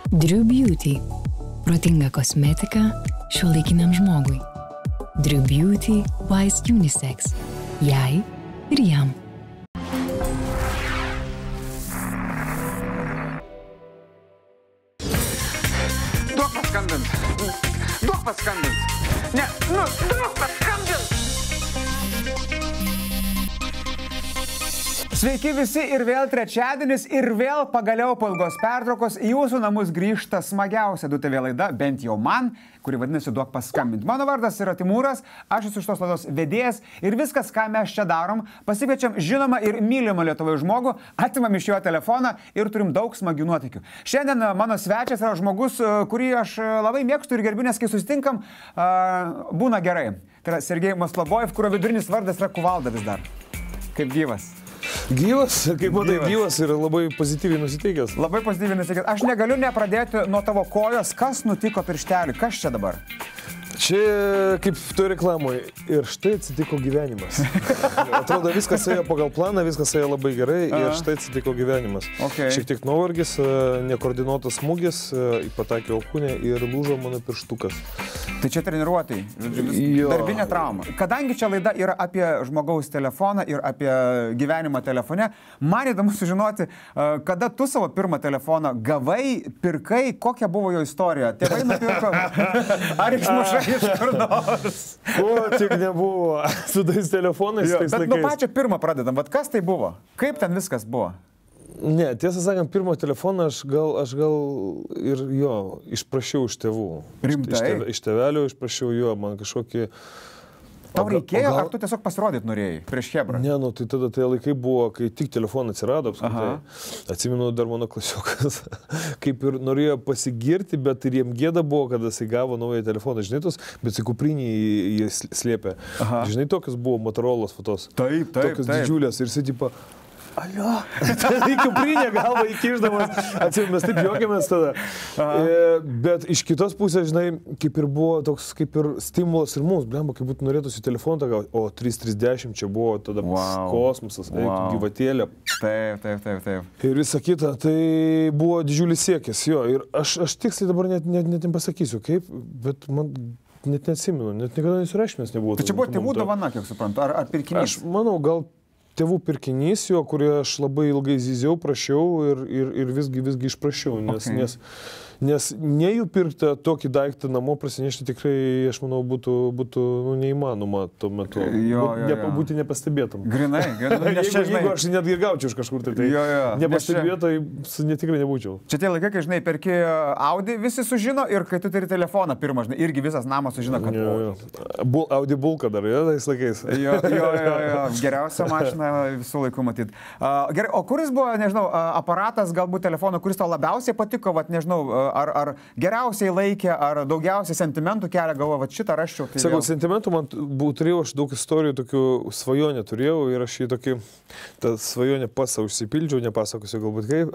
Drew Beauty. Protinga kosmetika šiuolaikiniam žmogui. Drew Beauty Wise Unisex. Jai ir jam. Duok paskambint. Ne, duok paskambint. Sveiki visi ir vėl trečiadienis ir vėl pagaliau po ilgos pertraukos į jūsų namus grįžta smagiausia DTV laida, bent jau man, kuri vadinasi Duok paskambint. Mano vardas yra Timūras, aš esu šitos laidos vedėjas ir viskas, ką mes čia darom, pasikviečiam žinomą ir mylimą Lietuvoje žmogų, atimam iš jo telefoną ir turim daug smagių nuotykių. Šiandien mano svečias yra žmogus, kurį aš labai mėgstu ir gerbiu, nes kai susitinkam, būna gerai. Tai yra Sergej Maslobojev, kurio vidurinis vardas yra Kuvalda vis dar. Kaip gyvas. Gyvas, kaip matai, gyvas ir labai pozityviai nusiteikęs. Labai pozityviai nusiteikęs. Aš negaliu nepradėti nuo tavo kojos, kas nutiko pirštelį, kas čia dabar? Čia kaip tu reklamoje ir štai atsitiko gyvenimas. Atrodo, viskas ėjo pagal planą, viskas ėjo labai gerai ir štai atsitiko gyvenimas. Okay. Šiek tiek nuovargis, nekoordinuotas smūgis, patakė alkūnė ir lūžo mano pirštukas. Tai čia treniruotai, darbinė trauma. Kadangi čia laida yra apie žmogaus telefoną ir apie gyvenimą telefone, man įdomu sužinoti, kada tu savo pirmą telefoną gavai, pirkai, kokia buvo jo istorija. Tėvai nupirko, ar išmušai iš kur nors? Ko tik nebuvo su tais telefonais, tais bet laikais. nuo pačio pirmą pradedam, bet kas tai buvo? Kaip ten viskas buvo? Ne, tiesą sakant, pirmo telefoną aš gal ir jo išprašiau iš tėvų. Rimtai? Iš tėvelio išprašiau jo, man kažkokį... Tau reikėjo, ar tu tiesiog pasirodyt norėjai prieš Hebrą? Ne, nu tai tada tai laikai buvo, kai tik telefoną atsirado apskritai. Atsimenu dar mano klasiokas, kaip ir norėjo pasigirti, bet ir jiem gėda buvo, kada jisai gavo naują telefoną, žinai tos, bet jisai kuprinį jie slėpė. Žinai, tokios buvo Motorola's fotos. Taip. Tokios didžiulės ir jisai tipo... Alio, į kuprinę galvą įkišdamas, atsimenu, mes taip juokėmės tada. Bet iš kitos pusės, žinai, kaip ir buvo toks, kaip ir stimulas ir mums, blemba, kaip būtų norėtųsi telefoną gauti, o 330 čia buvo tada kosmosas, gyvatėlė. Taip. Ir visa kita, tai buvo didžiulis siekis, jo, ir aš tiksliai dabar net nepasakysiu kaip, bet man... Net neatsimenu, net niekada nesureikšmės nebuvo. Tai čia buvo tėvų dovana, kiek suprantu, ar pirkinys? Aš manau, gal tėvų pirkinys jo, kurį aš labai ilgai zyziau, prašiau ir visgi išprašiau, nes ne jų pirktą tokį daiktą namo prasinešti tikrai, aš manau, būtų neįmanoma tuo metu. Būti nepastebėtam. Grinai. Jeigu aš netgi gaučiau iš kažkur, tai nepastebėtai netikrai nebūčiau. Čia tie laikai, kai, žinai, perki Audi, visi sužino ir kai tu turi telefoną pirmą, žinai, irgi visas namas sužino, kad... Audi Bulka dar, tais laikais. Jo, geriausia mašina visų laikų matyti. Gerai, o kuris buvo, nežinau, aparatas, galbūt telefono, kuris tau labiausiai patiko, nežinau, ar geriausiai laikė, ar daugiausiai sentimentų kelia, galvo, šitą raščiau. Tai sakau, sentimentų man turėjau, aš daug istorijų, tokių svajonę turėjau ir aš į tokį, tą svajonę pasą užsipildžiau, nepasakosiu galbūt kaip.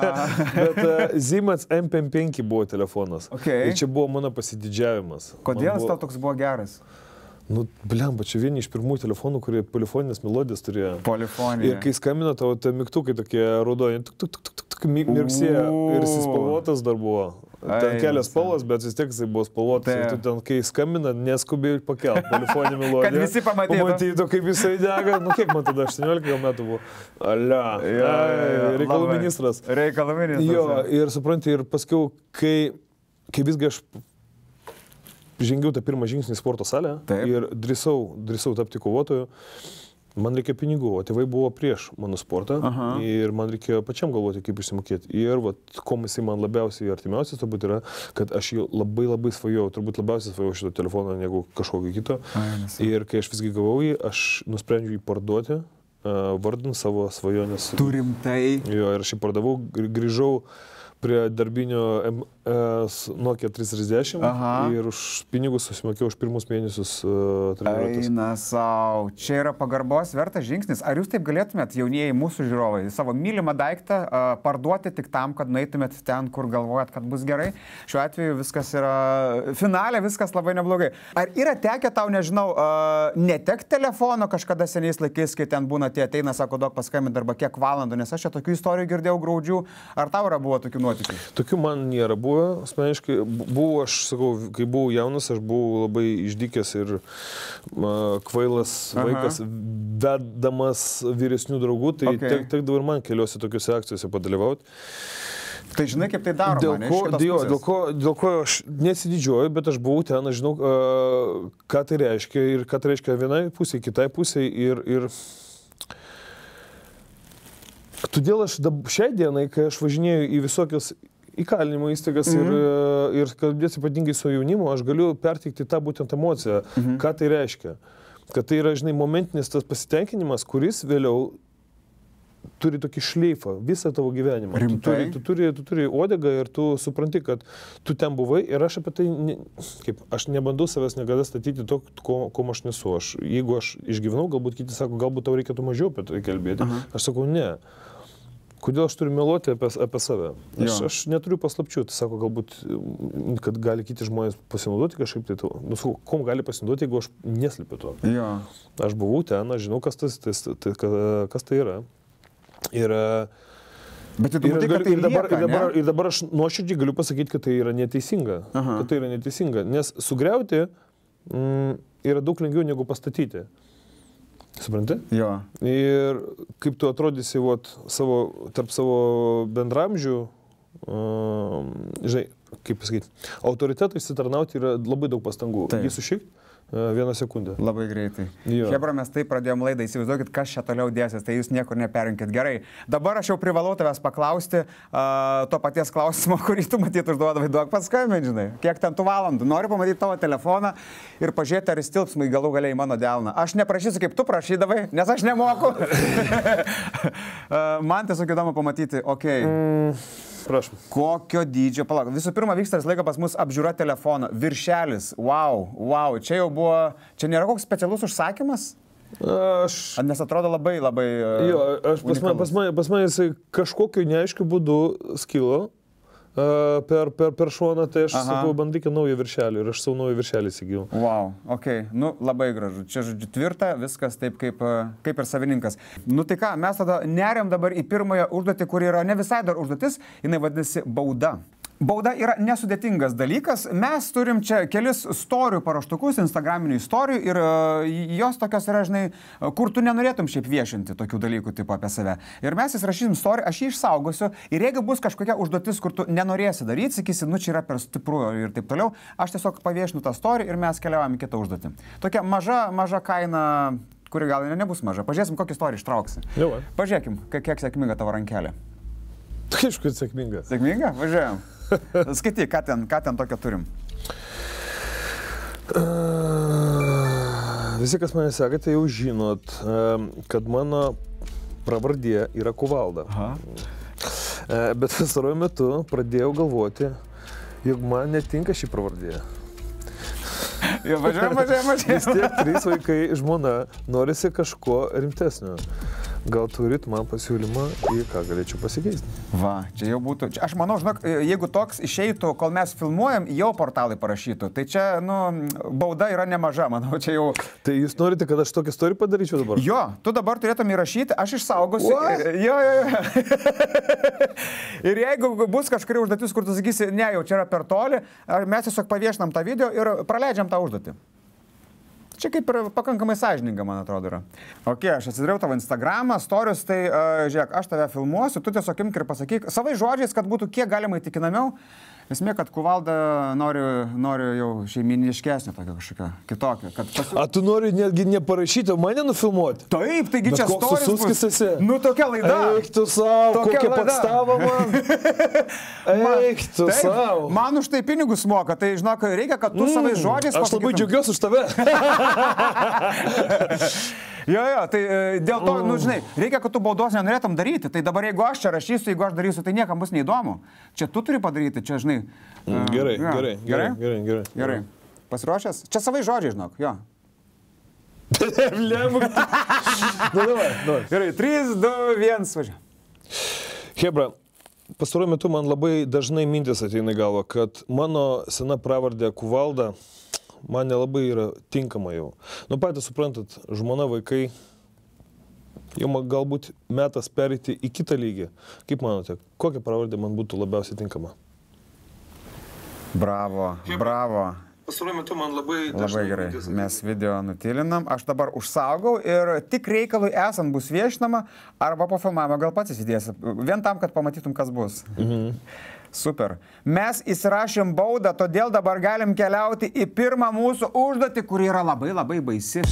Bet Siemens M5 buvo telefonas. Ir čia buvo mano pasididžiavimas. Kodėl jis tau toks buvo geras? Nu, blemba, čia vieni iš pirmųjų telefonų, kurie polifoninės melodijas turėjo. Polifonija. Ir kai skambino, tavo mygtukai tokie raudoni, mirksėjo ir jis spalvotas dar buvo. Ten kelias spalvos, bet vis tiek jisai buvo spalvotas. Ir tu ten, kai skambina, neskubiai pakelt polifoninę melodiją. Kad visi pamatytų, kaip jisai dega. Nu, kiek man tada, 18 metų buvo. Alia, reikalų ministras. Reikalų ministras. Jo, ir supranti, ir paskiau, kai visgi aš žengiau tą pirmą žingsnį į sporto salę ir drįsau tapti kovotoju, man reikia pinigų, o tėvai buvo prieš mano sportą ir man reikėjo pačiam galvoti, kaip išsimokėti. Ir ko jisai man labiausiai artimiausias turbūt yra, kad aš jau labai svajojau, turbūt labiausiai svajojau šito telefono negu kažkokio kito. Ir kai aš visgi gavau jį, aš nusprendžiau jį parduoti, vardant savo svajonės. Tu rimtai? Jo, ir aš jį pardavau, grįžau prie darbinio Nokia 330 ir už pinigus susimokėjau už pirmus mėnesius treniruotis. Eina sau. Čia yra pagarbos vertas žingsnis. Ar jūs taip galėtumėt, jaunieji mūsų žiūrovai, savo mylimą daiktą parduoti tik tam, kad nueitumėt ten, kur galvojat, kad bus gerai? Šiuo atveju viskas yra finale, viskas labai neblogai. Ar yra tekę tau, nežinau, netekti telefono kažkada seniais laikais, kai ten būna tie ateina, sako, duok paskambinti arba kiek valandų, nes aš čia tokių istorijų girdėjau graudžių. Ar tau yra buvo tokių nuotykių? Tokių man nėra buvę, asmeniškai. Buvau, aš sakau, kai buvau jaunas, aš buvau labai išdykęs ir kvailas vaikas, vedamas vyresnių draugų, tai tekdavo ir man keliose tokiuose akcijose padalyvauti. Tai žinai, kaip tai daroma? Dėl ko aš nesididžiuoju, bet aš buvau ten, aš žinau, ką tai reiškia ir ką tai reiškia vienai pusė, kitai pusė ir todėl aš šiai dienai, kai aš važinėju į visokias įkalinimo įstaigas ir kalbėti ypatingai su jaunimu, aš galiu perteikti tą būtent emociją, ką tai reiškia. Kad tai yra, žinai, momentinis tas pasitenkinimas, kuris vėliau turi tokį šleifą visą tavo gyvenimą. Rimtai? Tu turi uodegą ir tu supranti, kad tu ten buvai ir aš apie tai, aš nebandau savęs niekada statyti to, ko aš nesu. Jeigu aš išgyvenau, galbūt kiti sako, galbūt tau reikėtų mažiau apie tai kalbėti. Aš sakau, ne. Kodėl aš turiu meluoti apie save? Aš neturiu paslapčių. Tai sako, galbūt, kad gali kiti žmonės pasinaudoti kažkaip tai to. Nu, sakau, kom gali pasinaudoti, jeigu aš neslepiu to. Aš buvau ten, aš žinau, kas tai yra. Ir dabar aš nuoširdžiai galiu pasakyti, kad tai yra neteisinga. Kad tai yra neteisinga. Nes sugriauti yra daug lengviau negu pastatyti. Supranti? Jo. Ir kaip tu atrodysi tarp savo bendramžių, žinai, kaip pasakyti, autoritetui įsitarnauti yra labai daug pastangų. Jį sušikti. 1 sekundę. Labai greitai. Hebra, mes taip pradėjom laidą, įsivaizduokit, kas čia toliau dėsis, tai jūs niekur neperinkit. Gerai. Dabar aš jau privalau tavęs paklausti to paties klausimo, kurį tu matyt užduodavai, duok paskambinti, žinai. Kiek ten tų valandų? Noriu pamatyti tavo telefoną ir pažiūrėti, ar jis tilpsmai galų galiai mano delną. Aš neprašysiu, kaip tu prašydavai, nes aš nemoku. Man tiesiog įdomu pamatyti, Prašom. Kokio dydžio, palauk. Visų pirma, vyksta visą laiką pas mus apžiūra telefono. Viršelis. Wow. Čia jau buvo, čia nėra koks specialus užsakymas? Nes atrodo labai pas mane jisai kažkokiu neaiškiu būdu skilo per šoną, tai aš sakau, bandykite naują viršelį ir aš savo naują viršelį įsigijau. Wow, nu labai gražu. Čia žodžiu tvirta, viskas taip kaip ir savininkas. Nu tai ką, mes tada neriam dabar į pirmąją užduotį, kuri yra ne visai dar užduotis, jinai vadinasi bauda. Bauda yra nesudėtingas dalykas. Mes turim čia kelis istorijų paruoštukus, instagraminių istorijų ir jos tokios yra, žinai, kur tu nenorėtum šiaip viešinti tokių dalykų tipo apie save. Ir mes įsirašysim istoriją, aš jį išsaugosiu ir jeigu bus kažkokia užduotis, kur tu nenorėsi daryti, sakysi, nu čia yra per stipru ir taip toliau, aš tiesiog paviešinu tą istoriją ir mes keliaujam į kitą užduotį. Tokia maža kaina, kuri gal nebus maža. Pažiūrėsim, kokią istoriją ištrauksi. Pažiūrėkim, kiek sėkminga tavo rankelė. Aišku, sėkminga. Sėkminga? Važiuojam. Skaityk, ką ten tokio turim. Visi, kas mane sekate, jau žinot, kad mano pravardė yra Kuvalda. Bet pastaruoju metu pradėjau galvoti, jog man netinka šį pravardė. Važiuojam. Vis tiek 3 vaikai, žmona, norisi kažko rimtesnio. Gal turit man pasiūlymą, į ką galėčiau pasikeisti? Va, čia jau būtų. Aš manau, žinok, jeigu toks išeitų, kol mes filmuojam, jau portalai parašytų. Tai čia, bauda yra nemaža, manau, čia jau... Tai jūs norite, kad aš tokią istoriją padaryčiau dabar? Jo, tu dabar turėtum įrašyti, aš išsaugosiu. Jo. Ir jeigu bus kažkuri užduotis, kur tu sakysi, ne, jau čia yra per toli, mes tiesiog paviešinam tą video ir praleidžiam tą užduotį. Čia kaip ir pakankamai sąžininga, man atrodo, yra. Aš atsidariau tavo Instagramą, storius, tai žiūrėk, aš tave filmuosiu, tu tiesiog imk ir pasakyk savai žodžiais, kad būtų kiek galima įtikinamiau. Esmė, kad Kuvalda nori jau šeiminiškesnio tokio kažkokio kitokio. Tu nori netgi neparašyti, mane nufilmuoti? Taip, taigi čia storis bus. Esi? Nu, tokia laida. Eik tu savo, kokia podstava man. Eik tu savo. Man už tai pinigus moka, tai žinok, reikia, kad tu savai žodžiais pasakytum. Aš labai džiaugiuosi už tave. Jo, tai dėl to, žinai, reikia, kad tu baudos nenorėtum daryti. Tai dabar, jeigu aš čia rašysiu, jeigu aš darysiu, tai niekam bus neįdomu. Čia tu turi padaryti, čia, žinai. Gerai. Pasiruošęs? Čia savai žodžiai, žinok, jo. Gerai, 3, 2, 1, važiuoju. Hebra, pastaruoju metu man labai dažnai mintis ateina į galvą, kad mano sena pravardė Kuvalda man nelabai yra tinkama jau. Nu, patys suprantat, žmona, vaikai, Jau galbūt metas perėti į kitą lygį. Kaip manote, kokia pravardė man būtų labiausiai tinkama? Bravo, bravo. Pastaruoju metu man labai gerai. Mes video nutilinam. Aš dabar užsaugau ir tik reikalui esant bus viešinama arba po filmavimo gal pats įsidėsi. Vien tam, kad pamatytum, kas bus. Super. Mes įsirašėm baudą, todėl dabar galim keliauti į pirmą mūsų užduotį, kuri yra labai baisi.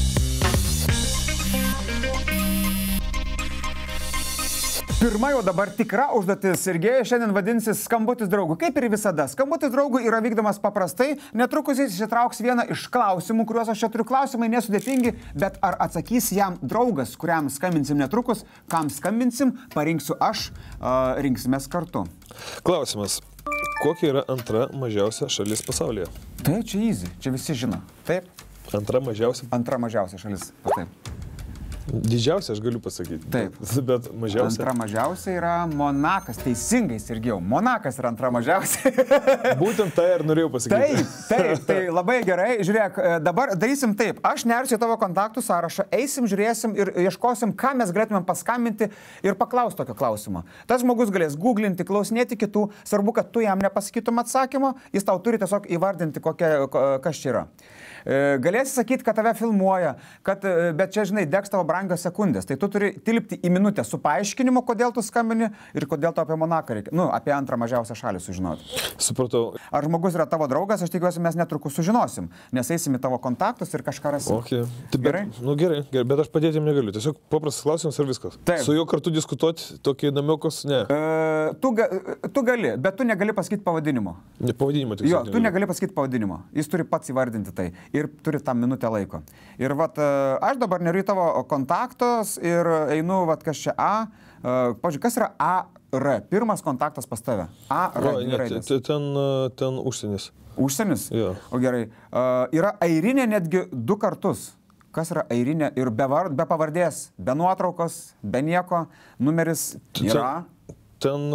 Pirma jau dabar tikra užduotis. Sergejus šiandien vadinsis skambutis draugų. Kaip ir visada. Skambutis draugų yra vykdomas paprastai. Netrukus jis išsitrauks vieną iš klausimų, kuriuos aš čia turiu. Klausimai nesudėtingi, bet ar atsakys jam draugas, kuriam skambinsim netrukus, kam skambinsim, parinksiu aš, rinksimės kartu. Klausimas. Kokia yra antra mažiausia šalis pasaulyje? Tai čia easy. Čia visi žino. Taip? Antra mažiausia? Antra mažiausia šalis. Taip. Didžiausia, aš galiu pasakyti. Taip. Bet mažiausia. Antra mažiausia yra Monakas. Teisingai, Sergejau. Monakas yra antra mažiausia. Būtent tai ir norėjau pasakyti. Taip. Tai labai gerai. Žiūrėk, dabar darysim taip. Aš nersiu į tavo kontaktų sąrašą. Eisim, žiūrėsim ir ieškosim, ką mes galėtumėm paskambinti ir paklausti tokio klausimo. Tas žmogus galės googlinti, klausinėti kitų. Svarbu, kad tu jam nepasakytum atsakymo. Jis tau turi tiesiog įvardinti, kas čia yra. Galėsi sakyti, kad tave filmuoja, bet čia, žinai, degs tavo brangios sekundės. Tai tu turi tilpti į minutę su paaiškinimu, kodėl tu skambini ir kodėl tau apie Monaką reikia. Apie antrą mažiausią šalį sužinoti. Supratau. Ar žmogus yra tavo draugas, aš tikiuosi, mes netrukus sužinosim, nes eisim į tavo kontaktus ir kažką rasim. Okay. Gerai? Gerai, bet aš padėti jam negaliu. Tiesiog paprastas klausimas ir viskas. Taip. Su juo kartu diskutuoti, tokį namiukus, ne. Tu gali, bet tu negali pasakyti pavadinimo. Pavadinimo tik. Jo, tu negali pasakyti pavadinimo. Jis turi pats įvardinti tai. Ir turi tam minutę laiko. Ir aš dabar neriu į tavo kontaktus ir einu, kas čia pavyzdžiui, kas yra AR? Pirmas kontaktas pas tave. AR. Ten užsienis. Užsienis? Jo. O gerai. Yra airinė netgi 2 kartus. Kas yra airinė ir be pavardės, be nuotraukos, be nieko, numeris yra? Ten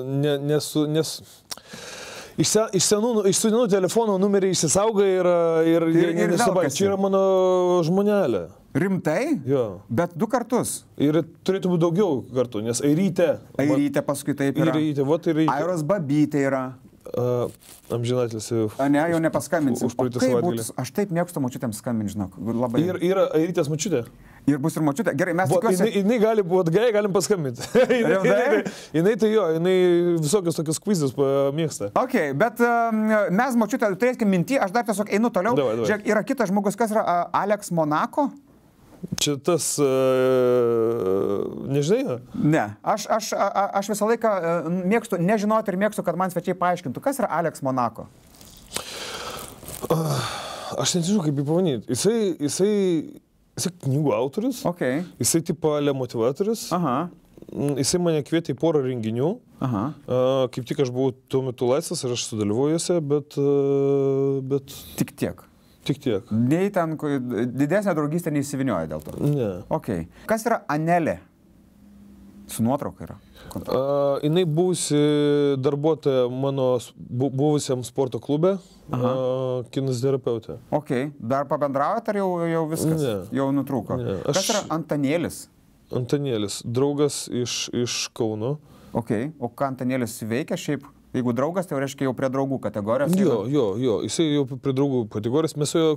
Iš senų telefonų numeriai išsisauga ir nesibaigia. Čia yra mano žmonelė. Rimtai? Jo. Bet 2 kartus. Ir turėtų būti daugiau kartų, nes Airytė. Airytė paskui taip yra. Airos Babytė yra. Amžinatelis jau. Ne, jau nepaskambinsim. Už praeitą savaitgalį. Aš taip mėgstu močiutėms skambinti, žinok. Ir yra Airytės močiutė. Ir bus ir močiutė. Gerai, mes tikiuosi. Jinai gali būti gai, galim paskambinti. Jinai tai jo, jinai visokius tokius kvizus mėgsta. Ok, bet mes močiutę turėsime minti, aš dar tiesiog einu toliau. Žiūrėk, yra kitas žmogus, kas yra Alex Monako? Čia tas, nežinai? Ne, aš visą laiką mėgstu nežinoti ir mėgstu, kad man svečiai paaiškintų, kas yra Alex Monako. Aš nežinau, kaip jį pavadinti. Jisai knygų autorius, jisai tipo motivatorius, jisai mane kvietė į porą renginių, kaip tik aš buvau tuo metu laisvas ir aš sudalyvauju juose, bet... Tik tiek. Tik tiek. Nei ten didesnė draugystė neįsivinioja dėl to. Ne. Okay. Kas yra Anelė? Su nuotrauka yra. Jinai buvusi darbuotoja mano buvusiam sporto klube, kineziterapeutė. Ok, dar pabendraujat ar jau viskas? Ne. Jau nutrūko? Ne. Kas yra Antanėlis? Antanėlis, draugas iš Kauno. Ok, o ką Antanėlis veikia šiaip? Jeigu draugas, tai reiškia jau prie draugų kategorijos? Jo, jisai jau prie draugų kategorijos. Mes jo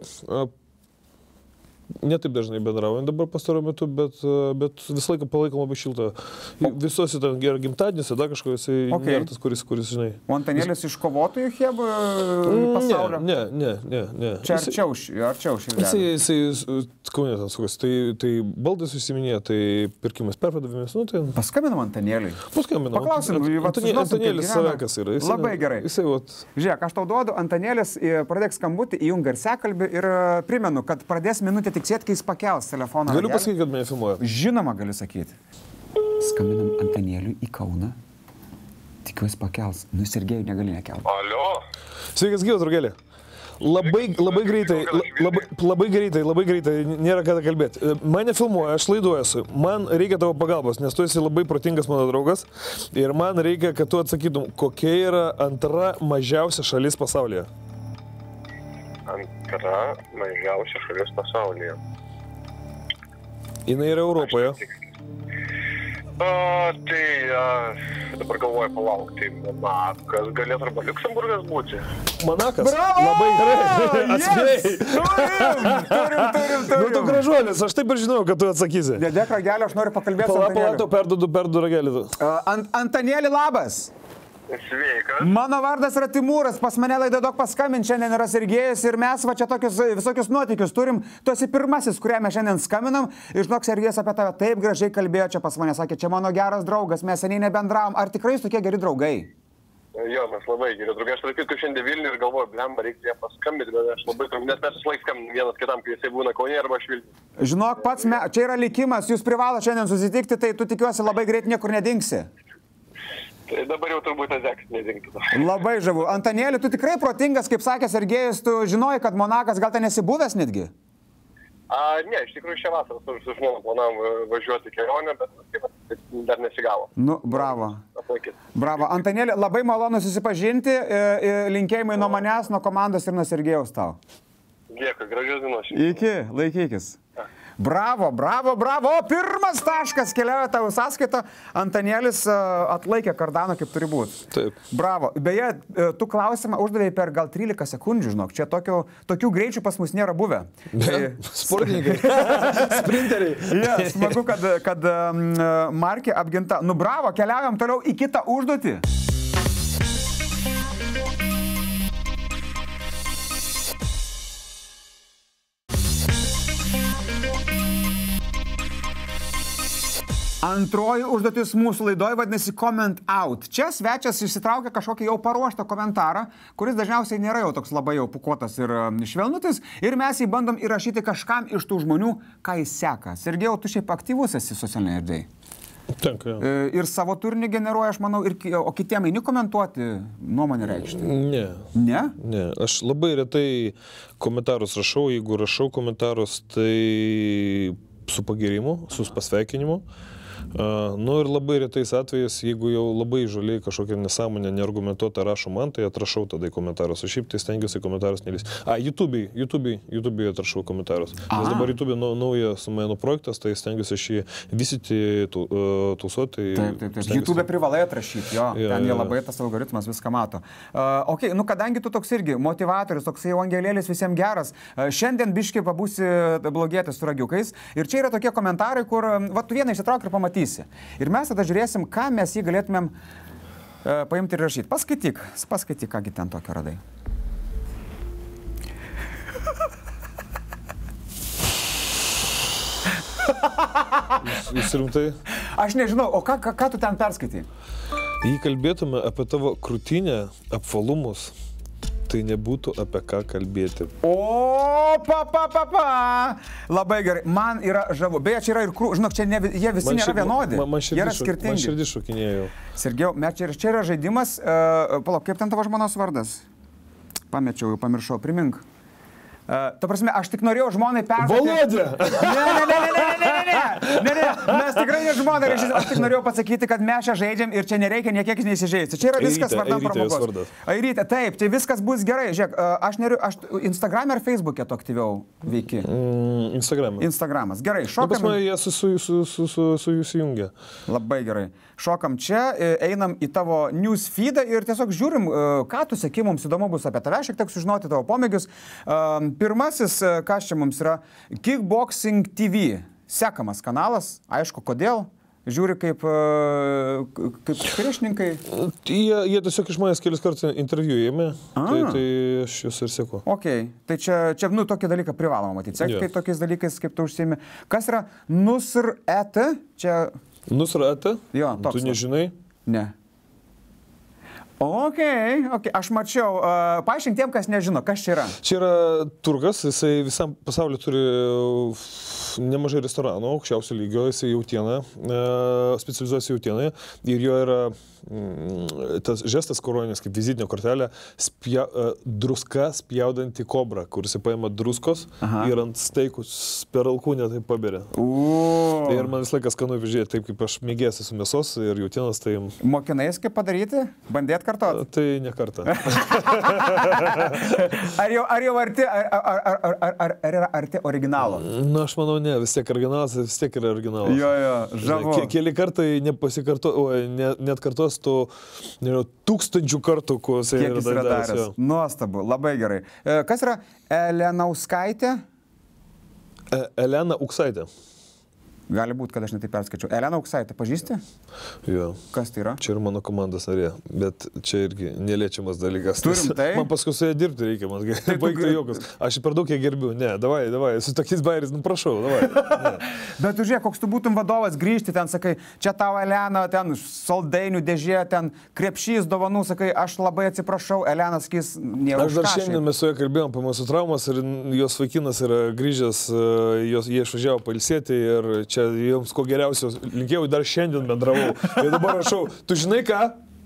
netaip dažnai bendraujam dabar pastaruoju metu, bet visą laiką palaikom labai šiltą. Visuose ten gimtadieniuose, dar kažko jisai nėra tas, kuris, žinai. O Antanėlis iš kovotojų Hebų pasaulio? Ne. Čia arčiau širdelė. Jisai Kaune ten sukasi. Tai baldais užsiminėja, tai pirkimas perpadavimas. Paskambinam Antanėliui. Paskambinam. Paklausim, Antanėlis savekas yra. Labai gerai. Žiūrėk, aš tau duodu, Antanėlis pradėk skambutį, įjung garsiakalbį ir primenu, kad pradės minutę tiksėti, kai jis pakels telefoną. Galiu pasakyti, kad mane filmuoja? Žinoma, gali sakyti. Skambinam Antanėliui į Kauną. Tikiuosi pakels. Sergejų negali nekelti. Alio. Sveikas, gyvas, draugėlė. Labai greitai, nėra ką kalbėti. Mane filmuoja, aš laiduoju esu. Man reikia tavo pagalbos, nes tu esi labai protingas mano draugas. Ir man reikia, kad tu atsakytum, kokia yra antra mažiausia šalis pasaulyje. Antra mažiausia šalis pasaulyje. Jinai yra Europoje. Dabar galvoju, palauk, tai Monakas galėtų arba Liuksemburgas būti. Monakas? Bravo! Labai gerai. Atspėjai. Turim. Nu, tu gražuolis, aš taip ir žinau, kad tu atsakysi. Dėdėk ragelio, aš noriu pakalbėti su Antanėliu. Perduodu ragelį. Antanėlį, labas. Sveikas. Mano vardas yra Timūras, pas mane laida daug paskambinti, šiandien yra Sergėjus ir mes va čia tokius visokius nuotykius turim. Tu esi pirmasis, kuriam mes šiandien skambinam. Ir žinok, Sergėjus apie tave taip gražiai kalbėjo čia pas mane, sakė, čia mano geras draugas, mes seniai nebendravom. Ar tikrai jūs tokie geri draugai? Jo, mes labai geri draugai. Aš tarp šiandien Vilnių ir galvoju, blemba, reikia ją paskambinti, bet aš labai trumpai, nes mes laik skambinam vienas kitam, kai jisai būna Kaune arba Vilniuje. Žinok, pats, čia yra likimas, jūs privalo šiandien susitikti, tai tu tikiuosi labai greit niekur nedingsi. Tai dabar jau turbūt ateks nedingti. Labai žavu. Antanėli, tu tikrai protingas, kaip sakė Sergėjus, tu žinojai, kad Monakas, gal ten esi buvęs netgi? Ne, iš tikrųjų šią vasarą su žmona planavom važiuoti kelionę, bet dar nesigavo. Nu, bravo. Aplankyti. Bravo. Antanėli, labai malonu susipažinti, linkėjimai nuo manęs, nuo komandos ir nuo Sergėjaus tau. Dėkui, gražios dienos. Iki, laikykis. Bravo. Pirmas taškas keliauja tavo sąskaito. Antanėlis atlaikė kardaną, kaip turi būti. Taip. Bravo. Beje, tu klausimą uždavėjai per gal 13 sekundžių, žinok. Čia tokių greičių pas mus nėra buvę. Sportininkai. Sprinteriai. Smagu, kad markė apginta. Nu, bravo, keliaujam toliau į kitą užduotį. Antroji užduotis mūsų laidoje vadinasi Comment Out. Čia svečias išsitraukia kažkokį jau paruoštą komentarą, kuris dažniausiai nėra jau toks labai jau pukuotas ir švelnutis, ir mes jį bandom įrašyti kažkam iš tų žmonių, ką jis seka. Sergėjau, tu šiaip aktyvus esi socialinėje erdvėje. Tenka. Ir savo turinį generuoja, aš manau, o kitiem eini komentuoti, nuomonę reikšti? Ne. Ne? Ne. Aš labai retai komentarus rašau, jeigu rašau komentarus, tai su pagirimu, su pasveikinimu. Nu ir labai retais atvejais, jeigu jau labai žaliai kažkokią nesąmonę, neargumentuotą rašo man, tai atrašau tada į komentarus. O šiaip tai stengiuosi komentarus nelįsti. YouTube'e atrašau komentarus. Nes dabar YouTube'e naujas mano projektas, tai stengiuosi šį vystyti, tausuoti. Taip. YouTube'e privalai atrašyti, jo. Ten jie labai tas algoritmas viską mato. Ok, nu kadangi tu toks irgi motivatorius, toks jau angelėlis visiems geras, šiandien biškai pabūsi blogėtis su ragiukais. Ir čia yra tokie komentarai, kur, va, tu vieną išsitrauk ir pamatysi. Ir mes tada žiūrėsim, ką mes jį galėtumėm paimti ir rašyti. Paskaityk, kągi ten tokio radai. Jūs rimtai? Aš nežinau, o ką tu ten perskaitai? Jei kalbėtume apie tavo krūtinę, apvalumus, tai nebūtų apie ką kalbėti. Labai gerai. Man yra žavu. Beje, čia yra ir žinok, čia jie visi nėra vienodi. Jie yra skirtingi. Man širdį šokinėjau. Sergėjau, čia yra žaidimas. Palauk, kaip ten tavo žmonos vardas? Pamečiau, pamiršau, primink. Ta prasme, aš tik norėjau žmonai perduoti. Volodė! Ne, mes tikrai ne žmonai rašysim. Aš tik norėjau pasakyti, kad mes čia žaidžiam ir čia nereikia niekiek neįsižeisti. Čia yra viskas vardan pramogos. Airytė, taip, tai viskas bus gerai. Žiūrėk, aš Instagram'e ar Facebook'e to aktyviau veiki? Instagramas. Gerai, šokam. Pas mane jie susijungia. Labai gerai. Šokam čia, einam į tavo news feedą ir tiesiog žiūrim, ką tu seki, mums įdomu bus apie tave, šiek tiek sužinoti tavo pomėgius. Pirmasis, kas čia mums yra, Kickboxing TV, sekamas kanalas, aišku, kodėl, žiūri kaip priešininkai. Jie tiesiog iš manęs kelis kartus interviu ėmė, tai aš jūs ir seku. Ok, tai čia nu, tokį dalyką privaloma matyti, sekti kaip tokiais dalykais, kaip tu užsiimi. Kas yra Nusr.et? Čia... Nusr.et? Jo, toks. Tu nežinai? Ne. Ok, aš mačiau. Paaiškink tiem, kas nežino, kas čia yra. Čia yra turgas, jisai visam pasauliu turi nemažai restoranų, aukščiausio lygio, jisai jautieną, specializuojasi jautienoje ir jo yra tas žestas koroninis, kaip vizitinė kortelė, druska spjaudanti kobrą, kur jisai paima druskos ir ant steikus per alkūnę tai paberia. Ir man vis laikas skanu žiūrėti, taip kaip aš mėgėsiu su mėsos ir jautienas, tai... Mokinais kaip padaryti? Bandėt kartot? Tai ne kartą. Ar jau arti, ar yra arti originalo? Na, aš manau, ne, vis tiek originalas, vis tiek yra originalas. Jo, žavu. Keli kartai net kartos tų 1000 kartų, kuo jis yra daręs. Nuostabu, labai gerai. Kas yra Elenauskaitė? Elena Uksaitė. Gali būti, kad aš netai perskaičiau. Elena Uksaitė, pažįsti? Jo. Kas tai yra? Čia ir mano komandos narė, bet čia irgi neliečiamas dalykas. Turim tai? Man paskui su ją dirbti reikia, man baigti jokus. Aš per daug ją gerbiu. Ne, davai, su tokiais bairis, prašau, davai. Bet tu žiūrėk, koks tu būtum vadovas grįžti, ten sakai, čia tau Elena, ten saldainių dėžė, ten krepšys dovanų, sakai, aš labai atsiprašau, Elena sakys, nėra. Aš dar šiandien mes su ją kalbėjom apie mūsų traumas ir jos vaikinas yra grįžęs, jie išvažiavo pailsėti ir čia jums ko geriausios, linkėjau, dar šiandien bendravau. Ir dabar rašau, tu žinai ką?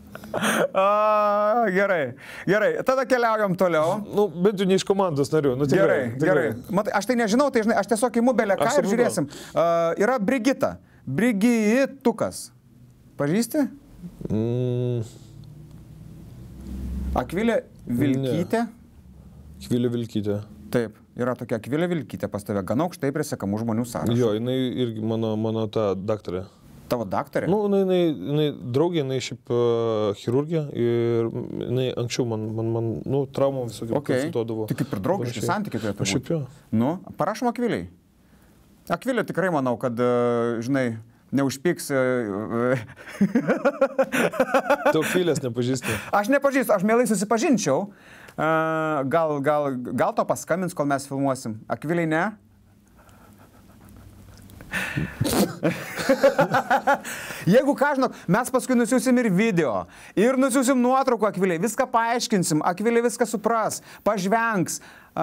Gerai. Tada keliaujam toliau. Nu, bent jau ne iš komandos narių. Nu, gerai. Matai, aš tai nežinau, tai žinai, aš tiesiog įmu belę ką ir žiūrėsim. Yra Brigita. Brigitukas. Pažįsti? Akvilė Vilkytė. Akvilė Vilkytė. Taip. Yra tokia Akvilė Vilkytė pas tave, gana aukštai priesekamų žmonių sąrašą. Jo, jinai irgi mano ta daktarė. Tavo daktarė? Nu, jinai draugė, jinai šiaip chirurgija ir jinai anksčiau man traumą visokių konsultuodavo. Tai kaip ir draugiški santykiai turėtų būti. Šiaip jo. Nu, parašom Akviliai. Akvilė tikrai manau, kad, žinai, neužpyks. Tu Akvilės nepažįsti? Aš nepažįstu, aš mielai susipažinčiau. Gal to paskambins, kol mes filmuosim. Akviliai ne? Jeigu ką, žinok, mes paskui nusiusim ir video, ir nusiusim nuotrauką Akviliai, viską paaiškinsim, Akviliai viską supras, pažvengs,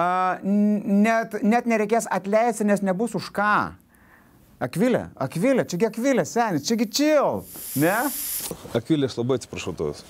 net nereikės atleisti, nes nebus už ką. Akvilė, čiagi Akvilė, senis, čiagi chill, ne? Akvilė, aš labai atsiprašau tavęs.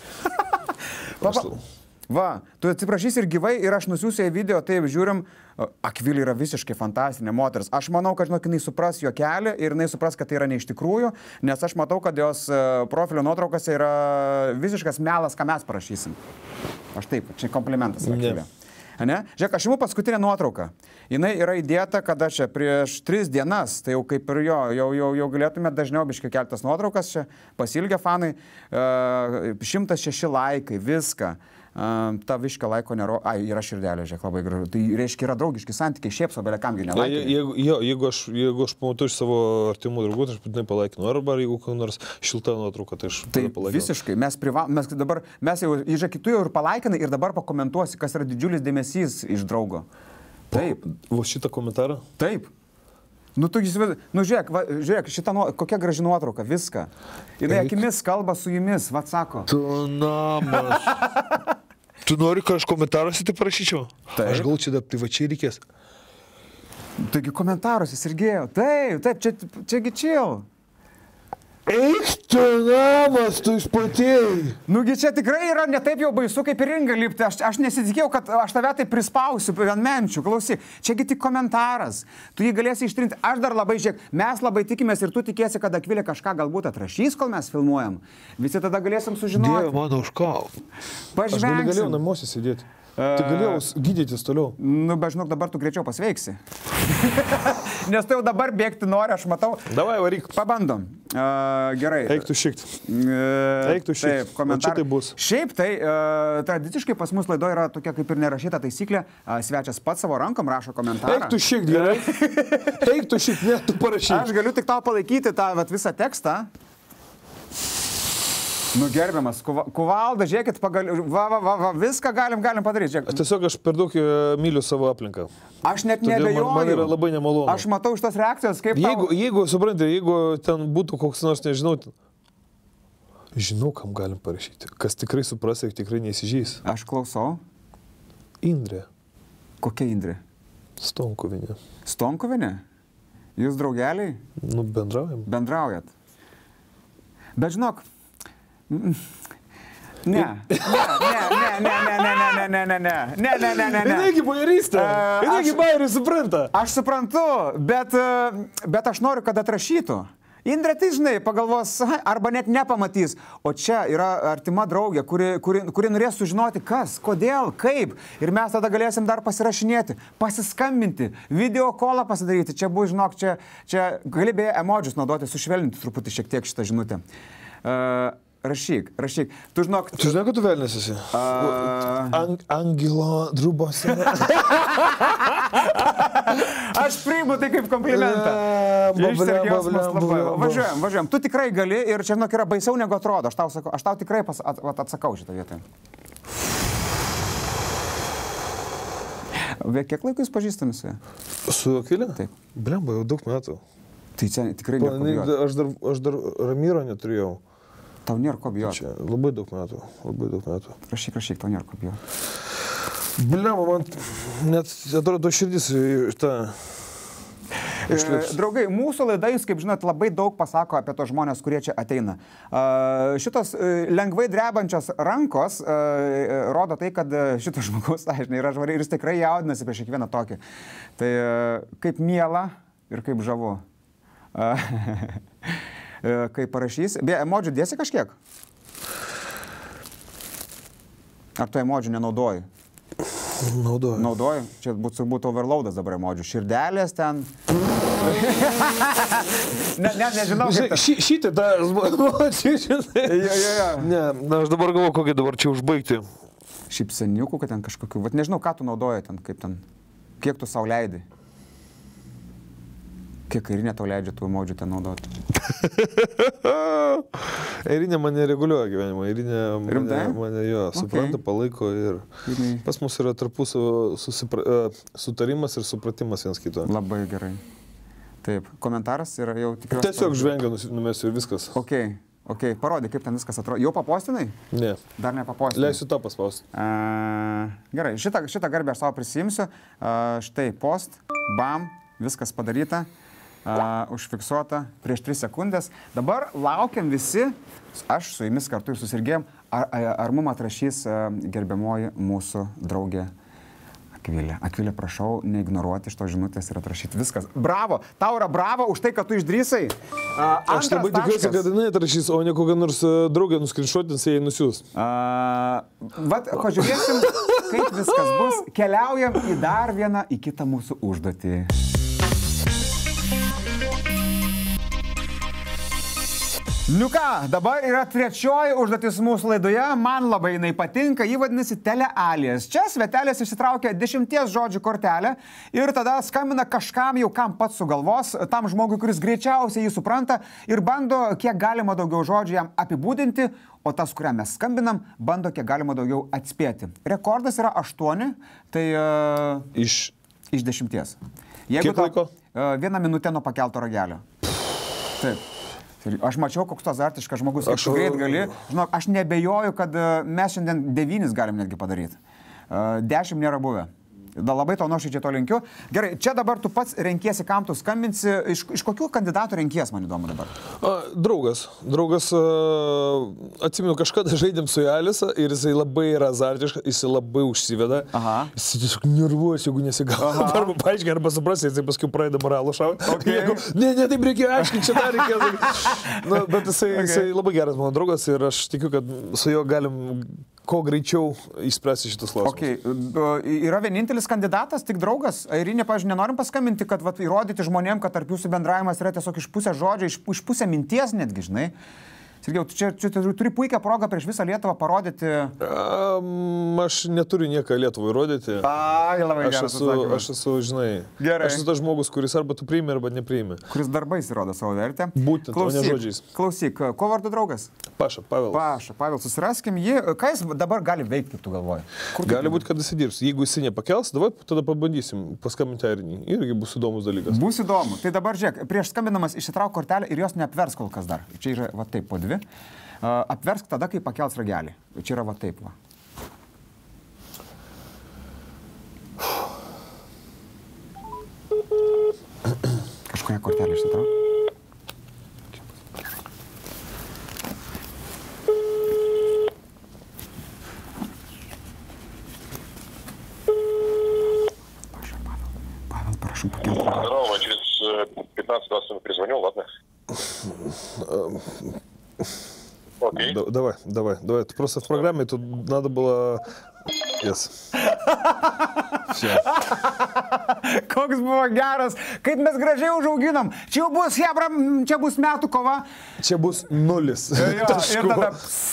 Va, tu atsiprašys ir gyvai, ir aš nusiųsiu į video, taip žiūrim, Akvilė yra visiškai fantastinė moteris. Aš manau, kad žinok, jinai supras jo kelią ir jinai supras, kad tai yra ne iš tikrųjų, nes aš matau, kad jos profilio nuotraukose yra visiškas melas, ką mes parašysim. Aš taip, čia komplimentas. Akvilė. Ne? Žiūrėk, aš imu paskutinę nuotrauką. Jinai yra įdėta, kada čia prieš 3 dienas, tai jau kaip ir jau galėtume dažniau biškai keltas nuotraukas čia, pasilgę fanai, 106 laikai, viską. Ta viška laiko nėra, yra širdelė, žiūrėk, labai gražu. Tai reiškia, yra draugiški santykiai, šiaip su belekamgi nelaikai. Jeigu aš pamatau iš savo artimų draugų, tai aš būtinai palaikinu. Arba jeigu nors šilta nuotrauka, tai aš palaikinu. Visiškai, mes jau, žiūrėk, tu jau ir palaikinai ir dabar pakomentuosi, kas yra didžiulis dėmesys iš draugo. Taip. Va šitą komentarą? Taip. Nu, žiūrėk, kokia graži nuotrauka, viską. Jinai akimis kalba su jumis, va sako. Tu namas. Tu nori, kad aš komentaruose tai parašyčiau? Taip. Aš gal čia dar privačiai reikės. Taigi komentaruose, Sergėjau. Taip, čiagi chill. Eik tu namas, tu išpatėjai. Nugi čia tikrai yra ne taip jau baisu, kaip ir Inga lipti. Aš nesitikėjau, kad aš tave tai prispausiu ant menčių. Klausyk, čiagi tik komentaras. Tu jį galėsi ištrinti. Aš dar labai žiūrėk, mes labai tikimės ir tu tikėsi, kad Akvilė kažką galbūt atrašys, kol mes filmuojam. Visi tada galėsim sužinoti. Dieve mano, už ką? Pažvengsim. Aš galėjau namuose sėdėti. Tai galėjau gydytis toliau. Nu, bet žinok, dabar tu greičiau pasveiksi. Nes tu jau dabar bėgti nori, aš matau. Davai, varyk. Pabandom. Gerai. Eik tu šikt. Taip, komentarai. Tai bus. Šiaip tai tradiciškai pas mus laidoje yra tokia kaip ir nerašyta taisyklė. Svečias pats savo rankom rašo komentarą. Eik tu šikt, gerai. Eik tu šikt, ne, tu parašyk. Aš galiu tik tau palaikyti tą visą tekstą. Nu, gerbiamas, Kuvalda, žiūrėkit, viską galim padaryti. Tiesiog aš per daug myliu savo aplinką. Aš net nebejoju. Man yra labai nemalonu. Aš matau iš tos reakcijos, kaip jeigu suprantate, jeigu ten būtų koks nors, nežinau, žinau, kam galim parašyti. Kas tikrai supras ir tikrai neįsižys. Aš klausau. Indrė. Kokia Indrė? Stonkuvienė. Stonkuvienė? Jūs draugeliai? Nu, bendraujam. Bendraujat. Bet žinok, Ne. Jinai bajarystė. Jinai bajarį supranta. Aš suprantu, bet aš noriu, kad atrašytų. Indrė, tai žinai, pagalvos, arba net nepamatys, o čia yra artima draugė, kuri norės sužinoti, kas, kodėl, kaip, ir mes tada galėsim dar pasirašinėti, pasiskambinti, video kolą pasidaryti, čia bus, žinok, čia gali beje emodžius naudoti, sušvelninti truputį šiek tiek šitą žinutę. Rašyk. Tu žinai, kad tu velnės esi? Angelo drubose. Aš priimu tai kaip komplimentą. Važiuojam. Tu tikrai gali ir čia, žinok, yra baisiau negu atrodo. Aš tau tikrai atsakau šitą vietą. Kiek laiko jūs pažįstami su ja? Su Akvilė? Taip. Blemba, jau daug metų. Tai čia tikrai nebijoti. Aš dar Ramyro neturėjau. Tau nėra ko bijoti. Čia labai daug metų. Rašyk, tau nėra ko bijoti. Blemba, man net atrodo širdis tą... Draugai, mūsų laida, jūs kaip žinot, labai daug pasako apie tos žmonės, kurie čia ateina. Šitos lengvai drebančios rankos rodo tai, kad šitas žmogus, žinai, yra žvari ir jis tikrai jaudinasi prieš kiekvieną tokį. Tai kaip miela ir kaip žavu. Kaip parašys. Beje, emodžių dėsi kažkiek? Ar tu emodžių nenaudoji? Naudoju. Čia būtų overloadas dabar emodžių. Širdelės ten. Nežinau. Šitą dar... Ne, aš dabar galvoju, kokį dabar čia užbaigti. Šypseniukų, kad ten kažkokių. Vat nežinau, ką tu naudoji ten, kaip ten. Kiek tu sau leidai? Kiek Airinė tau leidžia tų emodžių ten naudoti? Airinė mane reguliuoja gyvenimą. Airinė mane jo supranta, palaiko ir pas mus yra tarpusavio sutarimas ir supratimas vienas kito. Labai gerai. Taip, komentaras yra jau tikriausiai... Tiesiog žvengia numesiu ir viskas. Ok, parodė, kaip ten viskas atrodo. Jau papostinai? Ne. Dar nepapostinai. Leisiu tą paspausti. Gerai, šitą garbę aš savo prisimsiu. Štai post, bam, viskas padaryta. Užfiksuota prieš 3 sekundės. Dabar laukiam visi, aš su jumis kartu ir susirgėjom, ar mum atrašys gerbiamoji mūsų draugė Akvilė. Akvilė, prašau neignoruoti šito žinutės ir atrašyti viskas. Bravo! Tau yra bravo už tai, kad tu išdrįsai. Aš labai tikiuosi, kad jinai atrašys, o ne kokią nors draugę nuskrinšotins, jei nusiūs. Vat, pažiūrėsim, kaip viskas bus. Keliaujam į dar vieną, į kitą mūsų užduotį. Nu ką, dabar yra trečioji užduotis mūsų laidoje, man labai jinai patinka, jį vadinasi telealijas. Čia svetelės išsitraukia 10 žodžių kortelę ir tada skambina kažkam jau, kam pats sugalvos, tam žmogui, kuris greičiausiai jį supranta ir bando kiek galima daugiau žodžių jam apibūdinti, o tas, kuriam mes skambinam, bando kiek galima daugiau atspėti. Rekordas yra 8, tai iš 10. Kiek laiko? 1 minutę nuo pakelto ragelio. Taip. Aš mačiau, koks to azartiškas žmogus, kaip tu greit gali. Žinok, aš nebejoju, kad mes šiandien 9 galim netgi padaryti. 10 nėra buvę. Labai to nuoširdžiai to linkiu. Gerai, čia dabar tu pats renkiesi, kam tu skambinsi. Iš kokių kandidatų renkies, man įdomu dabar? Draugas, atsimenu, kažkada žaidėm su Alisa ir jisai labai yra azartiškas, jisai labai užsiveda. Jisai tiesiog nervuojas, jeigu nesigavo. Arba paaiškiai, arba suprasi, jisai paskui pradeda moralų šauti. Ne, taip reikia aiškinti, čia dar reikės. Bet jisai labai geras mano draugas ir aš tikiu, kad su juo galim kuo greičiau išspręsti šitus klausimus. Yra vienintelis kandidatas, tik draugas. Airinė, pavyzdžiui, nenorim paskambinti, kad įrodyti žmonėm, kad tarp jūsų bendravimas yra tiesiog iš pusės žodžio, iš pusės minties netgi, žinai. Sergiau, čia turi puikią progą prieš visą Lietuvą parodyti. Aš neturiu nieką Lietuvai rodyti. Labai geras atsakymas. Aš esu, žinai, gerai. Aš esu tas žmogus, kuris arba tu priimi, arba nepriimi. Kuris darbais įrodo savo vertę. Būtent, o ne žodžiais. Klausyk, ko vardu draugas? Paša, Pavelas. Pavel, susiraskim jį. Ką jis dabar gali veikti, kaip tu galvoji? Gali būti, kad jis dirbs. Jeigu jis nepakels, tada pabandysim paskambinti Airinį. Irgi bus įdomus dalykas. Bus įdomu. Tai dabar žiūrėk, prieš skambinamas išsitrauk kortelę ir jos neapvers kol kas dar. Čia yra va taip po 2. Apversk tada, kai pakels ragelį. Čia yra va taip va. Kažkokią kortelę išsitrauk. Здорово, через 15 раз призвонил, ладно? Окей. Давай. Ты просто в программе, тут надо было... Yes. Все. Koks buvo geras, kaip mes gražiai užauginom. Čia jau bus, hebra, čia bus metų kova. Čia bus 0. Ir tada...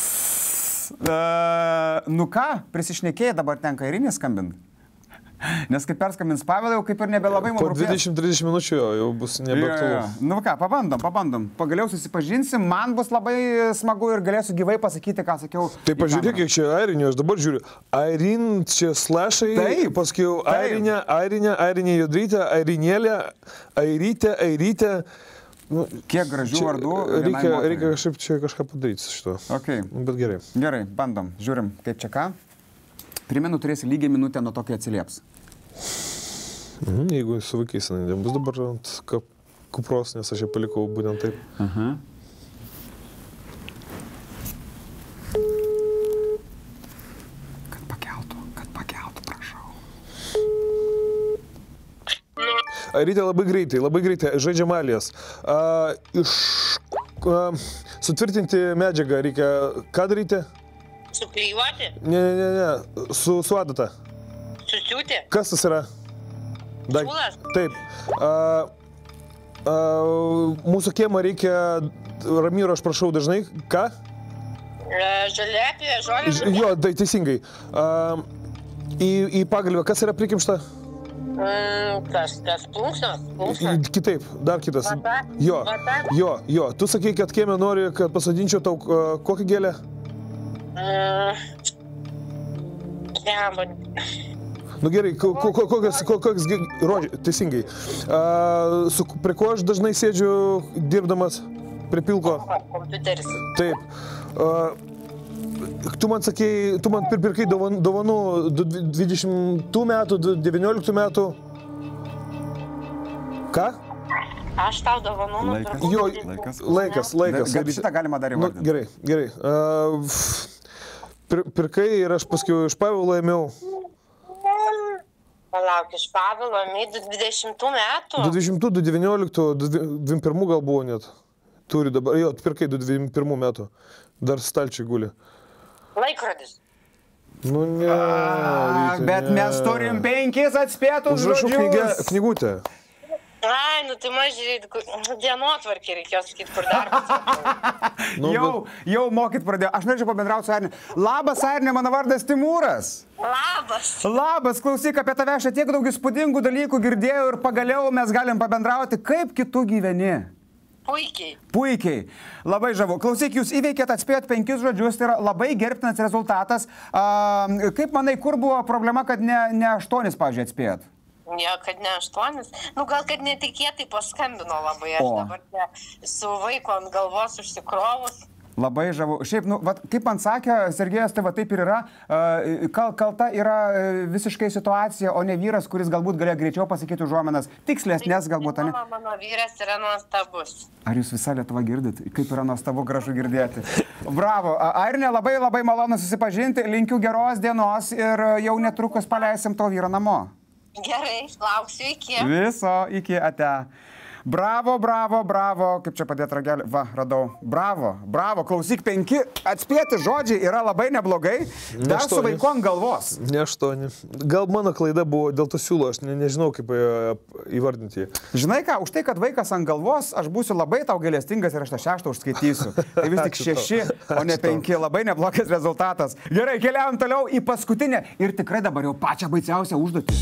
Nu ką, prisišnekėjai, dabar tenka Irinį skambinti. Nes kaip perskambins Pavelą, jau kaip ir nebelabai man rūpės. Po 20-30 minučių jau bus nebeaktualu. Nu ką, pabandom. Pagaliau susipažinsim, man bus labai smagu ir galėsiu gyvai pasakyti, ką sakiau. Tai pažiūrėk, kiek čia Airinė, aš dabar žiūriu. Airin, čia slashai, paskiau Airinė Jodrytė, Airinėlė, Airytė. Nu, kiek gražių vardų. Reikia kažkaip čia kažką padaryti su šito. Okay. Bet gerai. Gerai, bandom, žiūrim, kaip čia ką. Primenu, turėsi lygiai minutę nuo to, kai atsilieps. Jeigu su vaikais bus dabar ant kupros, nes aš ją palikau būtent taip. Kad pakeltų, prašau. Ryte labai greitai, žaidžiam Alijas. Sutvirtinti medžiagą reikia, ką daryti? Suklijuoti? Ne, su adata. Susiūti? Kas tas yra? Siūlas? Taip. Mūsų kiemą reikia, Ramiro, aš prašau dažnai, ką? Žolė, žolė. Jo, tai teisingai. Į pagalvę, kas yra prikimšta? Tas plunksnos. Kitaip, dar kitas. Vata? Jo. Tu sakai, kad kieme nori, kad pasodinčiau tau kokią gėlę? Nu gerai, kokias rožė, teisingai. Prie ko aš dažnai sėdžiu dirbdamas? Prie pilko? Kompiuteris. Taip. Tu man sakei, tu man pirkai dovanų 20 metų, 19 metų. Ką? Aš tau dovanų nupirkau. Jo, laikas. Bet šitą galima dar įvardinti. Gerai. Pirkai ir aš paskui iš Pavelo ėmiau. Palauk, iš Pavelo ėmiai 20 metų? 20, 19, 21 gal buvo net. Turi dabar, jo, pirkai 21 metų. Dar stalčiai guli. Laikrodis. Nu ne. Bet mes turim 5 atspėtus žodžius. Užrašau knygutę. Ai, nu tai mažiai, dienotvarkį reikėjo sakyti, kur darbas. Jau mokyt pradėjo. Aš norėčiau pabendrauti su Airinė. Labas, Airinė, mano vardas Timūras. Labas, klausyk, apie tave aš tiek daug įspūdingų dalykų girdėjau ir pagaliau mes galim pabendrauti. Kaip kitų gyveni? Puikiai. Labai žavu. Klausyk, jūs įveikėt, atspėjot 5 žodžius, tai yra labai gerbtinas rezultatas. Kaip manai, kur buvo problema, kad ne 8, pavyzdžiui, atspėjot? Ne, kad ne 8. Nu, gal kad netikėtai paskambino labai. Aš dabar su vaiko ant galvos užsikrovus. Labai žavu. Šiaip, nu, kaip man sakė Sergėjas, tai va taip ir yra. Kalta yra visiškai situacija, o ne vyras, kuris galbūt galėjo greičiau pasakyti užuomenas. Tikslesnės galbūt, ne? Mano vyras yra nuostabus. Ar jūs visą Lietuvą girdit? Kaip yra nuostabu, gražu girdėti. Bravo. Airinė, labai malonu susipažinti. Linkiu geros dienos ir jau netrukus paleisim to vyrą namo. Gerai, lauksiu, iki. Viso, iki, ate. Bravo. Kaip čia padėti ragelį? Va, radau. Bravo. Klausyk, 5 atspėti žodžiai yra labai neblogai. Dar su vaiku ant galvos. Ne 8. Gal mano klaida buvo dėl to siūlo, aš nežinau, kaip įvardinti. Žinai ką, už tai, kad vaikas ant galvos, aš būsiu labai tau gailestingas ir aš tą 6 užskaitysiu. Tai vis tik 6, o ne 5. Labai neblogas rezultatas. Gerai, keliaujam toliau į paskutinę ir tikrai dabar jau pačią baisiausią užduotį.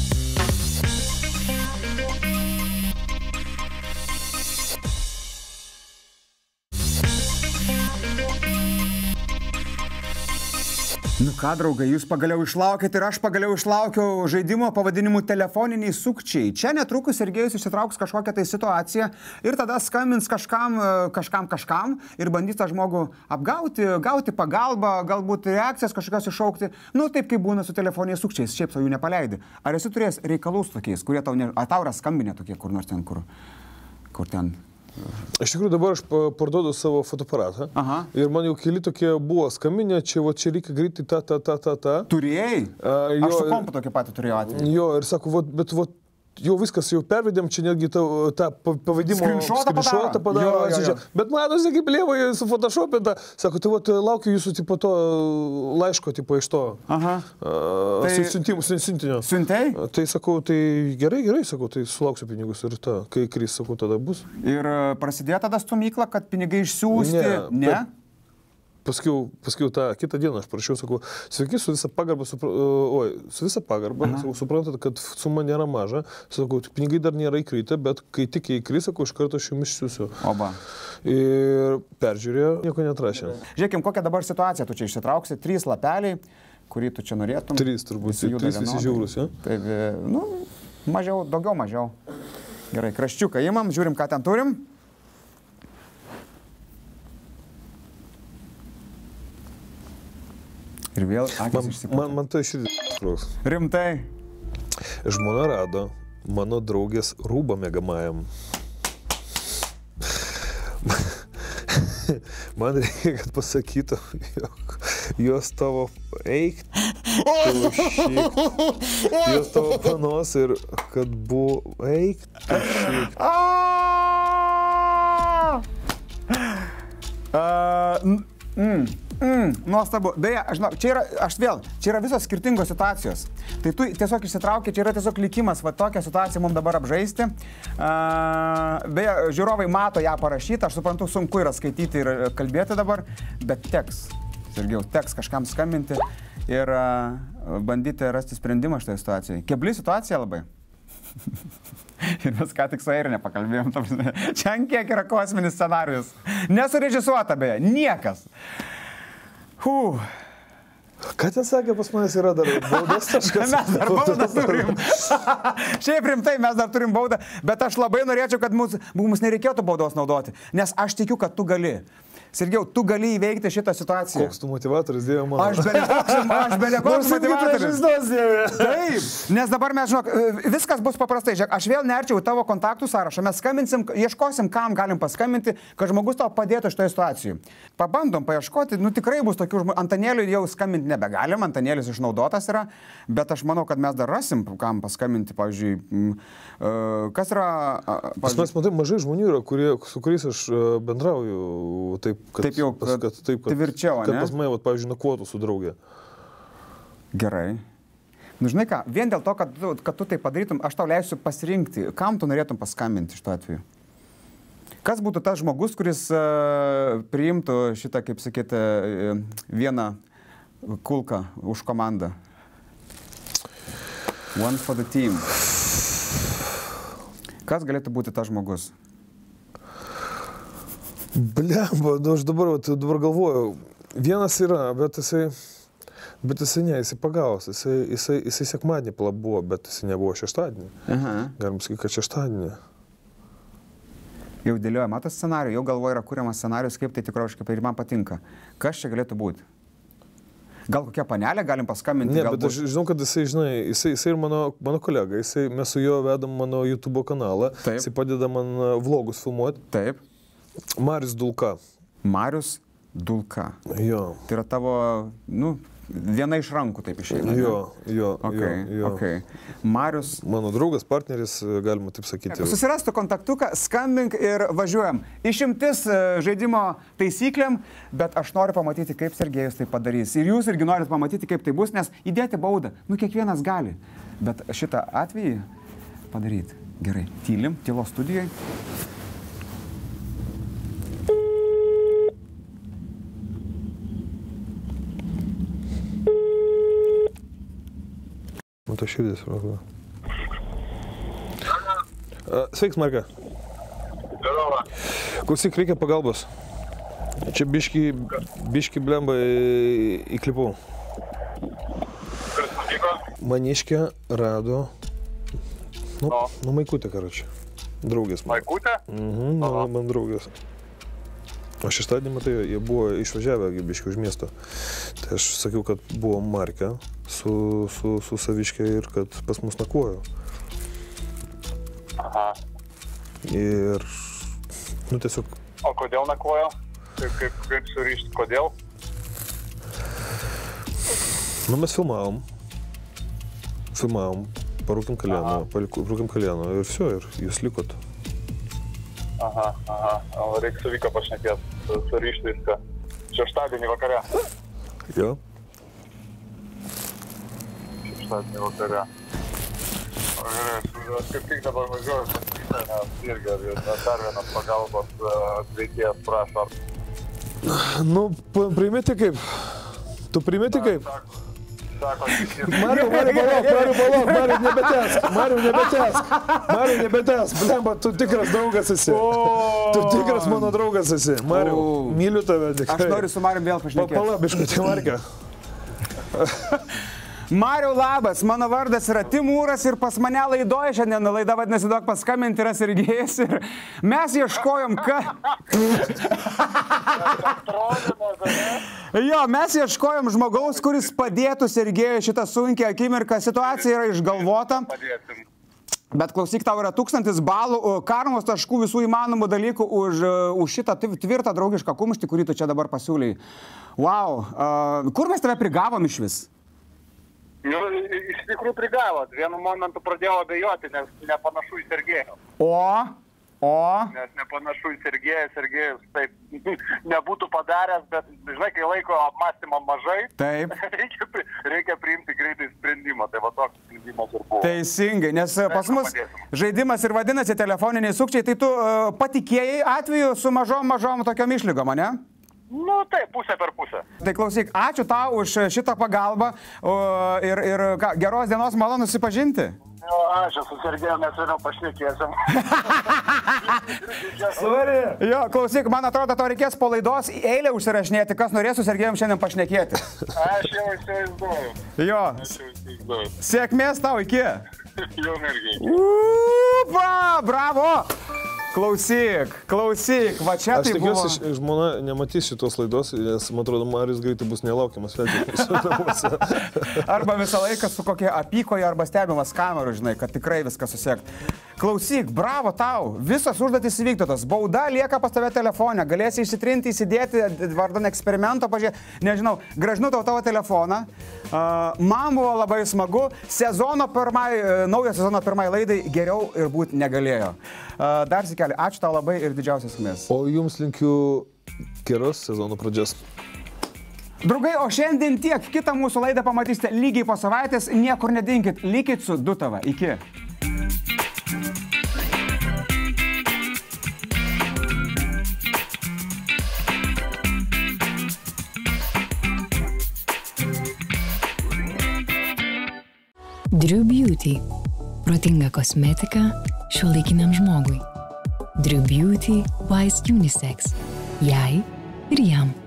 Nu ką, draugai, jūs pagaliau išlaukėte ir aš pagaliau išlaukiau žaidimo pavadinimu telefoniniai sukčiai. Čia netrukus Sergėjus išsitrauks kažkokią tai situaciją ir tada skambins kažkam ir bandys tą žmogų apgauti, gauti pagalbą, galbūt reakcijas kažkokios iššaukti. Nu taip kaip būna su telefoniniais sukčiais, šiaip savo jų nepaleidi. Ar esi turėjęs reikalus tokiais, kurie tau yra skambinę tokie, kur nors ten, kur ten... Iš tikrųjų dabar aš parduodu savo fotoaparatą. Ir man jau keli tokie buvo skambinę, čia reikia greitai ta. Turėjai? Aš su kompu tokį patį turėjau atveju. Jo, ir sako, bet jau viskas, jau pervedėm, čia netgi tą pavadimo screenshotą padaro. Bet matosi, kaip lievai su Photoshop'inta, sako, tai vat, laukiu jūsų tipo to laiško tipo iš to. Aha. Siuntinio. Siuntei? Tai sakau, tai gerai, sakau, tai sulauksiu pinigus ir ta, kai kris, sakau, tada bus. Ir prasidėjo tada stumykla, kad pinigai išsiųsti? Ne? Paskiau tą kitą dieną aš prašiau, sakau, sveiki, su visa pagarba, sakau, suprantate, kad suma nėra maža, sakau, pinigai dar nėra įkritę, bet kai tik įkris, sakau, iš karto aš jums išsiųsiu. Oba. Ir peržiūrėjo, nieko netrašė. Žiūrėkim, kokia dabar situacija, tu čia išsitrauksi, 3 lapeliai, kurį tu čia norėtum. 3 turbūt, 3 visi žiaurus, ja? Taip, nu, mažiau, daugiau mažiau. Gerai, kraščiuką imam, žiūrim, ką ten turim. Ir vėl akis išsipūtė. Man tai širdis. Rimtai. Žmona rado mano draugės rūbą mėgamajam. Man reikia, kad pasakytų, jog jos tavo eik, jos tavo panos ir kad buvo eik, nuostabu. Beje, aš žinau, čia yra visos skirtingos situacijos. Tai tu tiesiog išsitraukė, čia yra tiesiog likimas, va tokią situaciją mums dabar apžaisti. Beje, žiūrovai mato ją parašytą, aš suprantu, sunku yra skaityti ir kalbėti dabar, bet teks, Sergejau, teks kažkam skambinti ir bandyti rasti sprendimą šitoje situacijoje. Kebli situacija labai. Ir mes ką tik su Airinė pakalbėjom. Čia ant kiek yra kosminis scenarijus. Nesurežisuota beje, niekas. Ką ten sakė, pas manęs yra dar baudas taškas? Mes dar baudą turim. Šiaip rimtai, mes dar turim baudą, bet aš labai norėčiau, kad mums nereikėtų baudos naudoti, nes aš tikiu, kad tu gali. Sergejau, tu gali įveikti šitą situaciją. Koks tu motivatorius, Dieve mano. Aš belekoks motivatorius. Taip, nes dabar mes, žinok, viskas bus paprastai. Žiūrėk, aš vėl nerčiau tavo kontaktų sąrašą. Mes skambinsim, ieškosim, kam galim paskambinti, kad žmogus tau padėtų šitoje situacijoje. Pabandom paieškoti, nu tikrai bus tokių žmonių. Antanėliui jau skambinti nebegalim, Antanėlis išnaudotas yra, bet aš manau, kad mes dar rasim, kam paskambinti, pavyzdžiui, kas yra... Pas mes, matai, mažai žmonių yra, su kuriais aš bendrauju taip. Taip jau, tvirčiau, ne? Kad pas mane, pavyzdžiui, nakvotų su draugė. Gerai. Nu, žinai ką, vien dėl to, kad tu tai padarytum, aš tau leisiu pasirinkti, kam tu norėtum paskambinti šituo atveju. Kas būtų tas žmogus, kuris priimtų šitą, kaip sakyti, vieną kulką už komandą? One for the team. Kas galėtų būti tas žmogus? Blemba, aš dabar galvoju, vienas yra, bet jisai ne, jisai pagavos, jisai sekmadienį buvo, bet jisai nebuvo šeštadienį. Galim sakyti, kad šeštadienį. Jau dėlioja matas scenarijų, jau galvoja yra kuriamas scenarijus, kaip tai tikroviškai ir man patinka. Kas čia galėtų būti? Gal kokia panelė, galim paskambinti? Ne, bet aš žinau, kad jisai ir mano kolega, mes su juo vedam mano YouTube kanalą, jisai padeda man vlogus filmuoti. Taip. Marius Dulka. Marius Dulka. Jo. Tai yra tavo, nu, viena iš rankų taip išeina. Jo. Okay. Marius. Mano draugas, partneris, galima taip sakyti. Susirastų kontaktuką, skambink ir važiuojam. Išimtis žaidimo taisyklėm, bet aš noriu pamatyti, kaip Sergejus tai padarys. Ir jūs irgi norit pamatyti, kaip tai bus, nes įdėti baudą, nu, kiekvienas gali. Bet šitą atvejį padaryti. Gerai, tylim, tylos studijai. To širdis, pravda. Sveiks, Marka. Klausyk, reikia pagalbos. Čia biški blemba įklipau. Kas nutiko? Maniškę rado, nu Maikutė, karočią. Draugės man. Maikutė? Man draugės. O šeštadienį, matai, jie buvo išvažiavę biški už miesto. Tai aš sakiau, kad buvo Markė su saviškė ir kad pas mus nakvojo. Aha. Ir, nu tiesiog... O kodėl nakvojo? Kaip surišti, kodėl? Nu mes filmavom. Parūkim kalėną ir все, ir jūs likot. Aha. Reikia su Vika pašnekėti, surišti viską. Šeštadienį vakare. Jo. Šeštadienį vakare. Aš kaip tik dabar važiuoju, nes irgi dar vienas pagalbos veikėjas prašo. Nu, primeti kaip? Tu primeti kaip? Sako, Mariu, nebetęsk. Blemba, tu tikras draugas esi. Tu tikras mano draugas esi. Mariu, myliu tave tikrai. Aš noriu su Mariu vėl pašnekėti. Palabiškai, tai Marka. Mariu, labas, mano vardas yra Timūras ir pas mane laidoje šiandien laida vadinasi Duok paskambinti yra Sergejus ir mes ieškojom, mes ieškojom žmogaus, kuris padėtų Sergejui šitą sunkią akimirką, situacija yra išgalvota. Bet klausyk, tau yra 1000 balų, karmos taškų visų įmanomų dalykų už šitą tvirtą draugišką kumštį, kurį tu čia dabar pasiūlai. Wow, kur mes tave prigavom iš vis? Nu, iš tikrųjų prigavot. Vienu momentu pradėjau abejoti, nes nepanašu į Sergejų. Nes nepanašu į Sergejų. Sergejus taip nebūtų padaręs, bet, žinai, kai laiko apmąstymo mažai, taip. reikia priimti greitai sprendimą. Tai va toks sprendimas ir buvo. Teisingai, nes pas mus žaidimas ir vadinasi telefoniniai sukčiai, tai tu patikėjai atveju su mažom tokiom išlygom, ne? Nu, taip, pusę per pusę. Tai klausyk, ačiū tau už šitą pagalbą ir geros dienos, malonu susipažinti. Aš esu Sergejus, mes vėliau pašnekėsim. Jo, klausyk, man atrodo, to reikės po laidos eilę užsirašinėti, kas norės su Sergejum šiandien pašnekėti. Aš jau įsivaizduoju. Jo. Sėkmės tau, iki. Jau mergiai. Bravo! Klausyk, va čia tai buvo. Aš tikiuosi, žmona nematys šitos laidos, nes, man atrodo, Marius greitai bus nelaukiamas svečias. Arba visą laiką su kokia apykoje arba stebimas kamerų, žinai, kad tikrai viską susiekt. Klausyk, bravo tau, visas užduotis įvykdytos, bauda lieka pas tave telefone, galėsi išsitrinti, įsidėti vardan eksperimento, nežinau, gražinu tavo telefoną. Man buvo labai smagu, naujo sezono pirmai laidai geriau ir būt negalėjo. Dar sikeli, ačiū tau labai ir didžiausias sėkmės. O jums linkiu geros sezono pradžios. Draugai, o šiandien tiek, kitą mūsų laidą pamatysite lygiai po savaitės, niekur nedinkit, likit su Dutava, iki. Drew Beauty. Protinga kosmetika šiuolaikiniam žmogui. Drew Beauty Wise Unisex. Jai ir jam.